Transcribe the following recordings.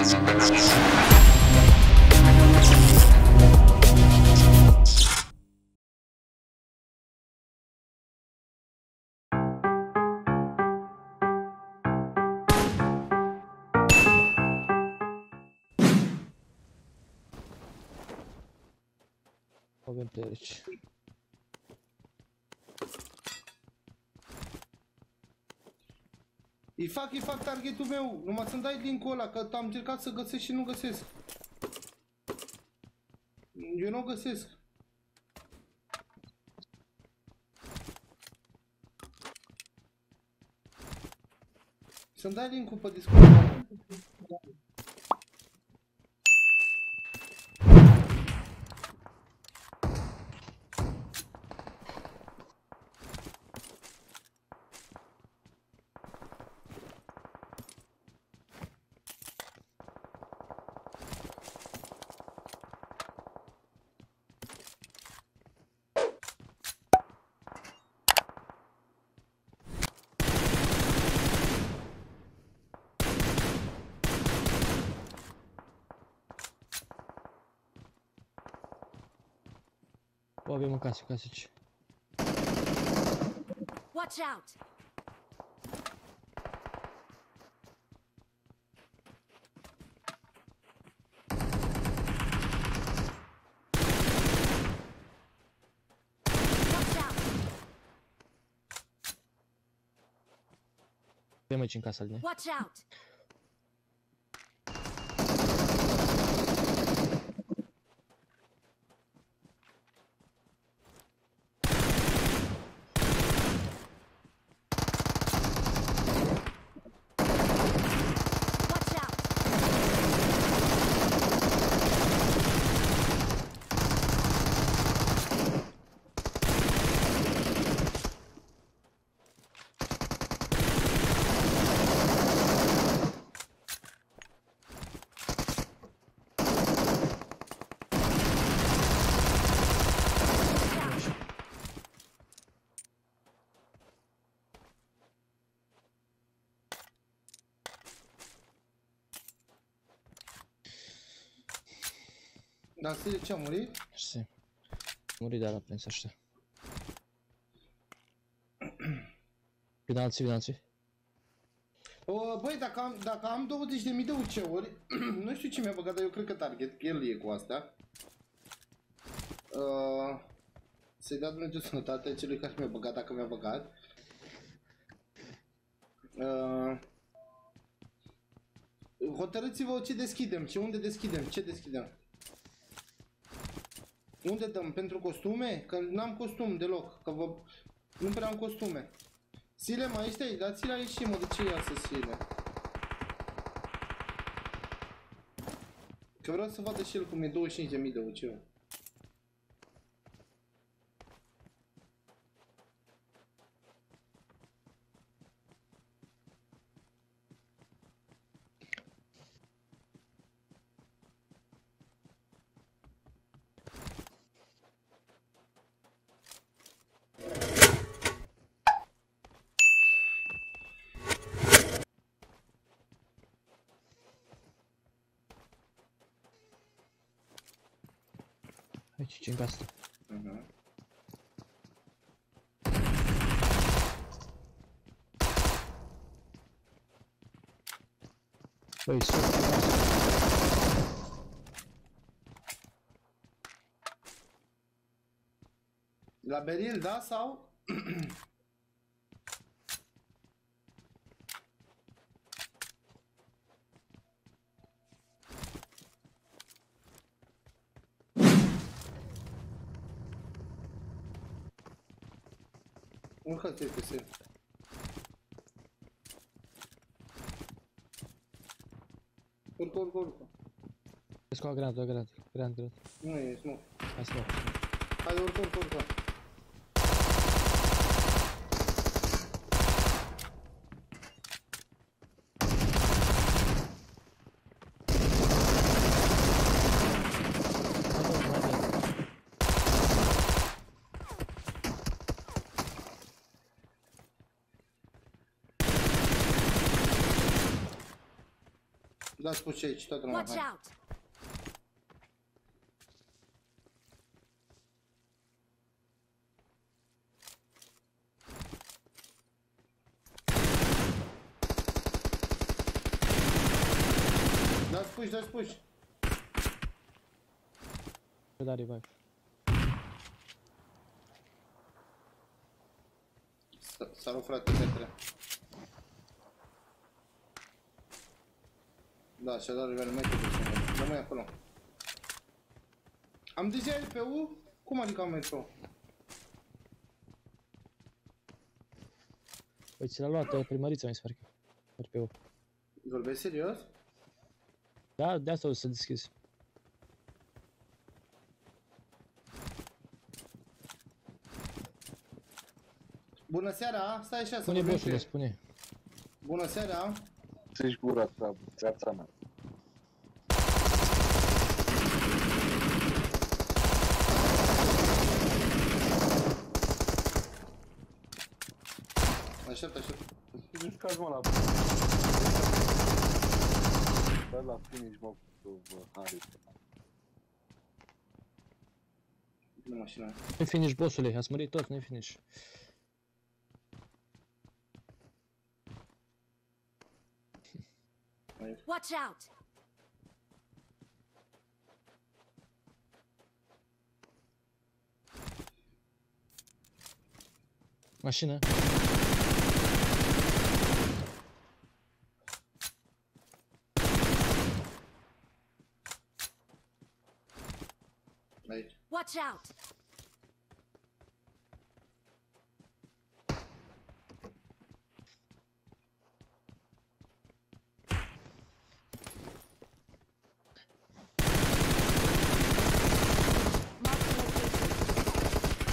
Avem pe aici. Îi fac targetul meu, numai să-mi dai link-ul ăla, că am încercat să găsesc și nu găsesc. Eu nu o găsesc. Să-mi dai link-ul pe Discord. O avem în casă aici. Watch out! Avem aici în casă, Alin. Watch out! Dar știi de ce a murit? Știi. Murit de la prins ăștia. Vin alții. Băi, dacă am 20.000 de UC-uri, nu știu ce mi-a băgat, dar eu cred că target, că el e cu astea. Să-i dea Dumnezeu sănătate celui care mi-a băgat, dacă mi-a băgat. Hotărâți-vă ce deschidem, unde deschidem, ce deschidem. Unde dăm? Pentru costume? Că n-am costum deloc, că nu prea am costume. Sile, mai ești aici? Dați-l aici și mă, de ce ia să Sile? Că vreau să vadă și el cum e 25.000 de UC-uri. Aici, ce-n casă. Băi, sus. La beril, da, sau? Urcă-te pe se. Urcă. Vezi cu o granată. Nu e, nu. Hai să luăm. Haide, urcă. Dați puși aici, toată lumea, Watch hai. out! Dați puși. Da revive. S-a rupt frate, fetele. Da, și-a dat nivelul metru de să rămâi acolo. Am deja LP-ul? Cum adică am metru? Păi ți l-a luat primărița, mi se pare că. RP-ul. Vorbești serios? Da, de asta o să deschizi. Bună seara, stai așa să Spune vorbim bossul, cu... spune. Bună seara. Ți-și gura ta, viața mea. Aștept. Jucați mă la... Dă la finish, mă, cu Harry. Nu mașina. Nu finish, bossule, ați murit tot, nu finish. Watch out! Mașină. Aici. Watch out! Mark the location.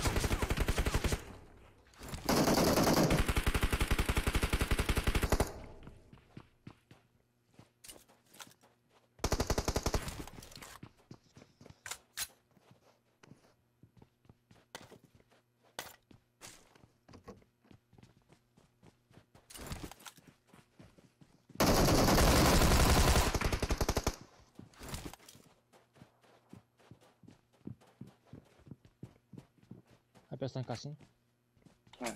Hai pe asta în casă. Hai.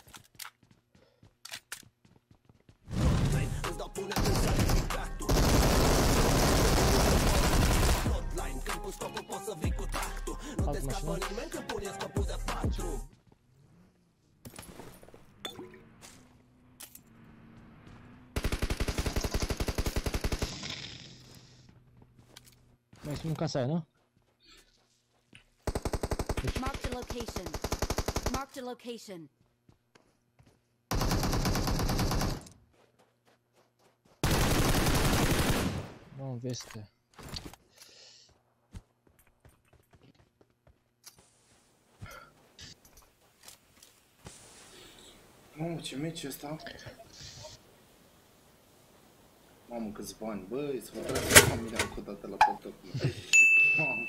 Altă mașină. Mai sunt în casa aia, nu? Mark the location. Mark the location. Nu, veste. Mamă, ce meci ăsta? Mamă, câți bani, băi, să vă trag familia încă o dată la pot. Mamă.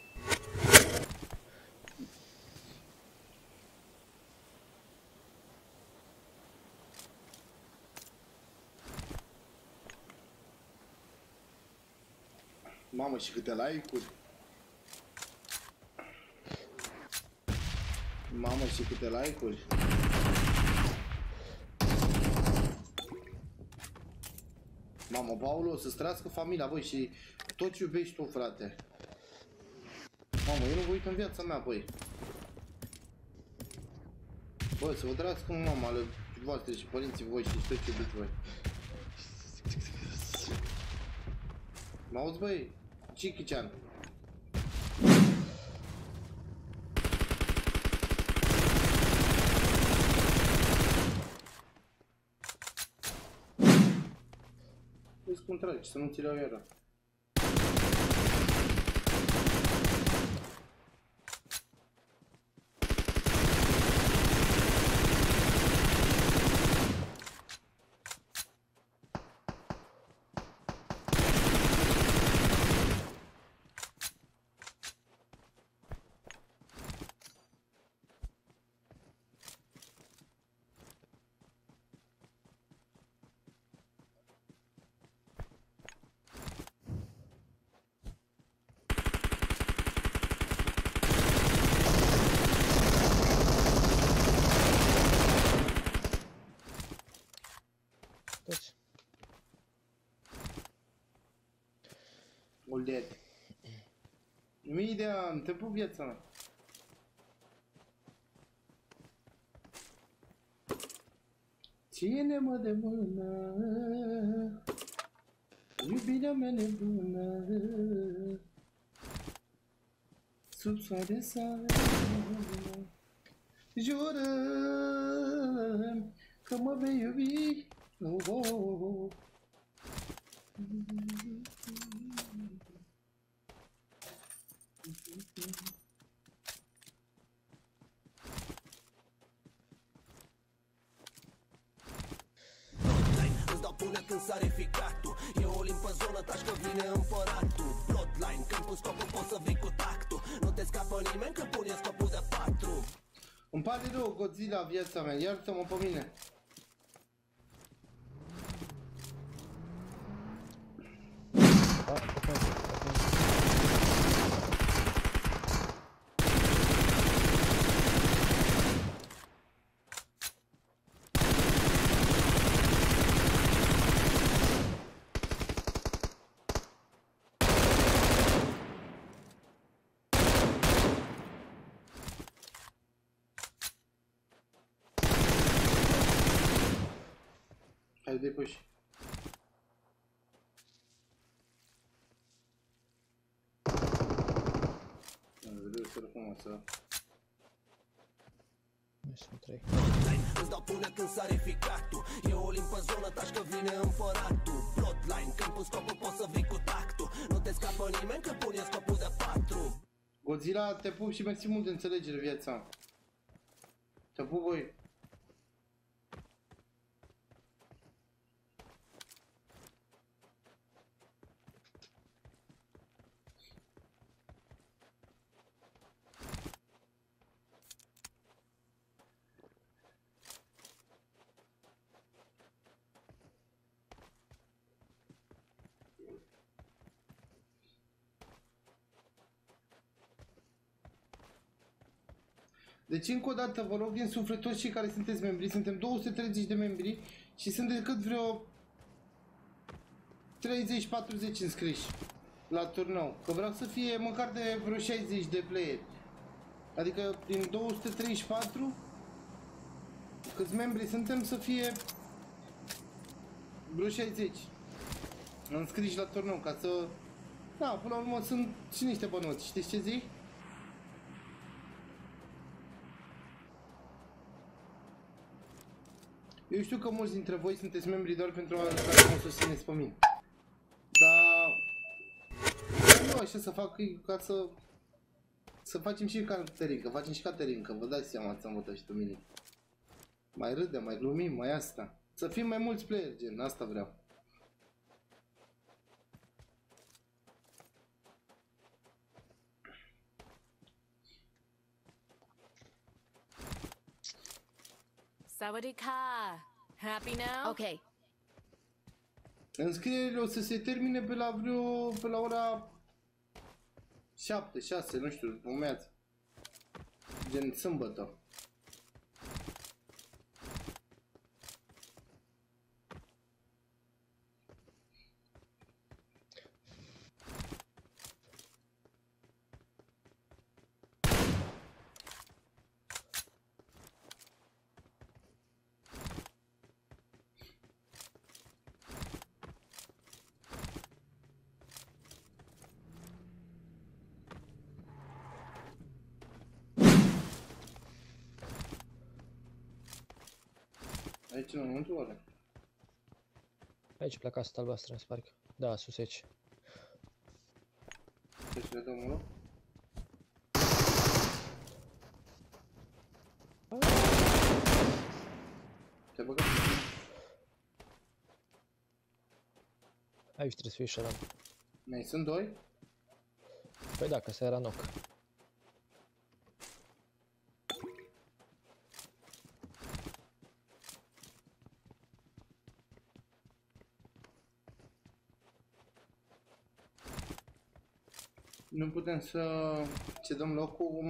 Mamă, și câte like-uri. Mamă, și câte like-uri. Mamă, Paulo, să-ți trăiască familia, băi, și tot ce iubești tu, frate. Mamă, eu nu vă uit în viața mea, băi. Bă, să vă trăiască mama ale voastre și părinții voștri și tot ce iubiți voi. M-auzi, băi? Cichi-cean. Vezi cum tragi, să nu ți le iau iară. All dead. Mii de ani, te pup viața. Ține-mă de mână, iubirea mea nebună, sub soare sare. Jură că mă vei iubi. Oh, oh, oh. Îți dau până când sare ficatul. E o limpă zonă, taci că vine împăratul. Bloodline, când pun scopul poți să vii cu tactul. Nu te scapă nimeni când pune scopul de 4. Îmi pare rău, Godzilla, viața mea, iartă-mă pe mine. Hai depăși. Vreau să răpăm asta. Nu sunt 3. Îți dau până când sare ficatul. E o limpă zonă, taci că vine împăratul. Bloodline, când pun scopul poți să vii cu tactul. Nu te scapă nimeni când pune scopul de 4. Godzilla, te pup și mersi mult de înțelegere, viața. Te pup, voi. Deci încă o dată vă rog din suflet toți cei care sunteți membri, suntem 230 de membri și sunt decât vreo 30-40 înscriși la turneu, că vreau să fie măcar de vreo 60 de playeri. Adică din 234 câți membri suntem să fie vreo 60 înscriși la turneu, ca să... Da, până la urmă sunt și niște bănuți, știți ce zic? Eu știu că mulți dintre voi sunteți membri doar pentru a mă susțineți pe mine. Dar... eu așa să fac ca să facem și Caterinca, facem și Caterinca, vă dați seama, ți-am votat și pe mine. Mai râdem, mai glumim, mai asta. Să fim mai mulți player, gen, asta vreau. Sawadika. Happy now? Okay. Înscrierile o să se termine pe la pe la ora 7, 6, nu știu, urmează. Gen sâmbătă. Aici nu, nu oare? Aici pleca asta albastră, în sparcă. Da, sus aici. Deci le dăm unul. Te băgăm. Aici trebuie să fie șaran. Mai sunt doi? Păi da, că ăsta era knock. Nu putem să cedăm locul.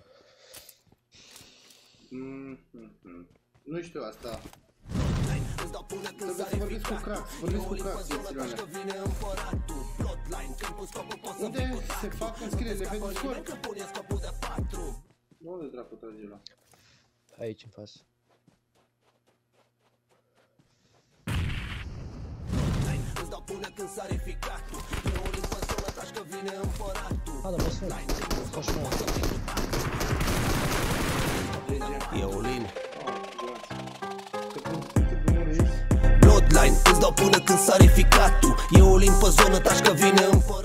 Nu știu asta. Trebuie să vorbesc cu crack, vorbesc cu crack, chestiile alea. Unde se fac înscrierile pe Discord? Unde dracu trage la? Aici în față. A, da, mă sunt. Coșmar. E Alin. Bloodline, Bloodline, îți dau până când sare ficatul. E Alin pe zonă, taci că vine în